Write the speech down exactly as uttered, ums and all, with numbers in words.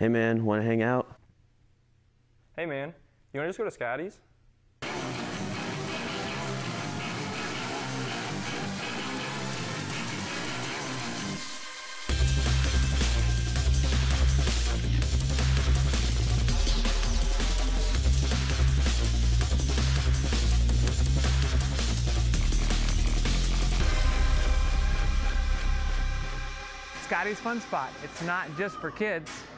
Hey man, wanna hang out? Hey man, you wanna just go to Scotties? Scotties Fun Spot. It's not just for kids.